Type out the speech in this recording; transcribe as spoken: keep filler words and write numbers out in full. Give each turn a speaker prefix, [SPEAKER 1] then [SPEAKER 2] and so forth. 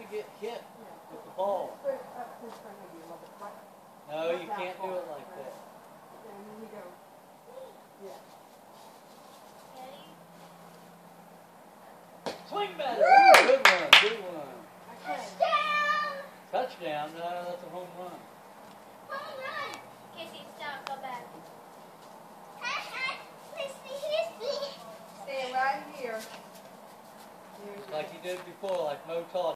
[SPEAKER 1] get hit with the ball. No, you can't do it like that.
[SPEAKER 2] And then you go, yeah.
[SPEAKER 1] Swing batter. Ooh, good one, good one.
[SPEAKER 3] Touchdown!
[SPEAKER 1] Touchdown. No, that's a home run.
[SPEAKER 3] Home run! Casey, stop, go back.
[SPEAKER 2] Stay right here.
[SPEAKER 1] Like you did before, like Mo taught.